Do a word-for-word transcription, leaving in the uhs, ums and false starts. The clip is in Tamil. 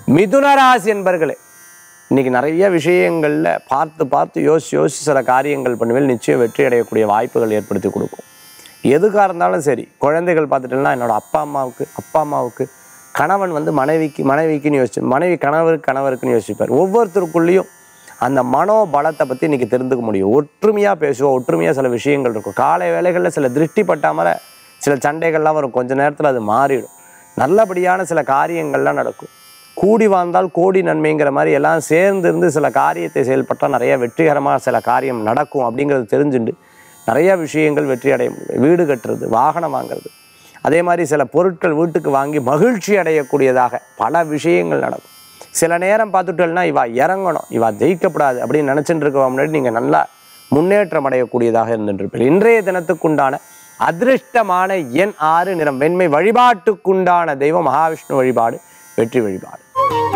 மிதுன ராசி என்பர்களே, இன்னைக்கு நிறைய விஷயங்கள்ல பார்த்து பார்த்து யோசிச்சு யோசிச்சு சில காரியங்கள் பண்ணுவேன், நிச்சயம் வெற்றி அடையக்கூடிய வாய்ப்புகள் ஏற்படுத்தி கொடுக்கும். எதுக்காக இருந்தாலும் சரி, குழந்தைகள் பார்த்துட்டோம்னா என்னோட அப்பா அம்மாவுக்கு அப்பா அம்மாவுக்கு கணவன் வந்து மனைவிக்கு மனைவிக்குன்னு யோசிச்சு, மனைவி கணவருக்கு கணவருக்குன்னு யோசிப்பார். ஒவ்வொருத்தருக்குள்ளேயும் அந்த மனோபலத்தை பற்றி இன்றைக்கி தெரிந்துக்க முடியும். ஒற்றுமையாக பேசுவோம், ஒற்றுமையாக சில விஷயங்கள் இருக்கும். காலை வேளைகளில் சில திருஷ்டி பட்டாமல சில சண்டைகள்லாம் வரும், கொஞ்ச நேரத்தில் அது மாறிடும். நல்லபடியான சில காரியங்கள்லாம் நடக்கும். கூடி வாழ்ந்தால் கோடி நன்மைங்கிற மாதிரி எல்லாம் சேர்ந்து இருந்து சில காரியத்தை செயல்பட்டால் நிறைய வெற்றிகரமாக சில காரியம் நடக்கும் அப்படிங்கிறது தெரிஞ்சுண்டு நிறைய விஷயங்கள் வெற்றி அடைய முடியும். வீடு கட்டுறது, வாகனம் வாங்கிறது, அதே மாதிரி சில பொருட்கள் வீட்டுக்கு வாங்கி மகிழ்ச்சி அடையக்கூடியதாக பல விஷயங்கள் நடக்கும். சில நேரம் பார்த்துட்டோம்னா இவா இறங்கணும், இவா ஜெயிக்கப்படாது அப்படின்னு நினச்சிட்டு இருக்க முன்னாடி நீங்கள் நல்லா முன்னேற்றம் அடையக்கூடியதாக இருந்துருப்பீர்கள். இன்றைய தினத்துக்குண்டான அதிருஷ்டமான எண் ஆறு, நிறம் வெண்மை. வழிபாட்டுக்குண்டான தெய்வம் மகாவிஷ்ணு வழிபாடு, வெற்றி வழிபாடு.